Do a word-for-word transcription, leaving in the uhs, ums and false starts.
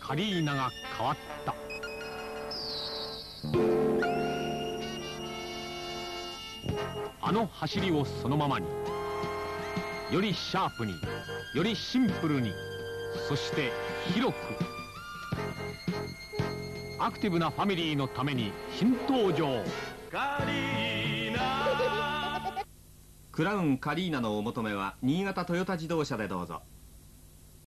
カリーナが変わった。あの走りをそのままに、よりシャープに、よりシンプルに、そして広く。アクティブなファミリーのために新登場。 カリーナ。 クラウンカリーナのお求めは新潟トヨタ自動車でどうぞ。